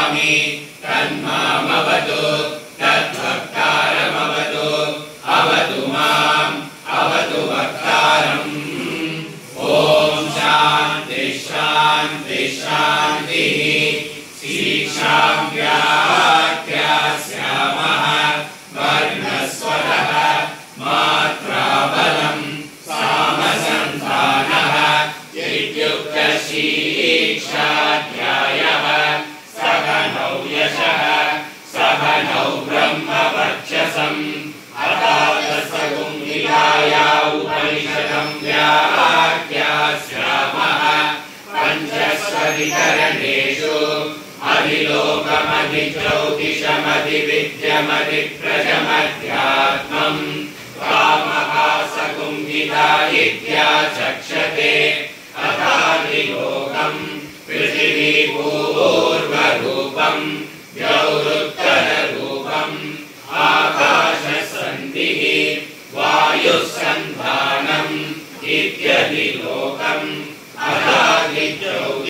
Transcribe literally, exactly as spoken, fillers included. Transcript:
वदामि तन्मामवतु तद्भक्तारमवतु अवतु माम् अवतु वक्तारम् ॐ शान्ति शान्ति शान्तिः शिक्षां व्याख्यास्यामः वर्णस्वरः मात्राबलं सामसन्धानः इत्युक्तशिक्षाध्यायः सगनौ यशः सगनौ ब्रह्मवर्चसम् अथातसगुंहिताया उपनिषदं व्याख्यास्यामः पञ्चस्वरिकरणेषु अधिलोकमधिज्योतिषमधिविद्यमधिप्रजमध्यात्मम् कामहासगुंहिता इत्याचक्षते अथाधिलोकम् पृथिवीपूर्वरूपम् द्यौरुत्तररूपम् आकाशसन्धिः वायुसन्धानम् इत्यधिलोकम् अथाधिज्योतिषम्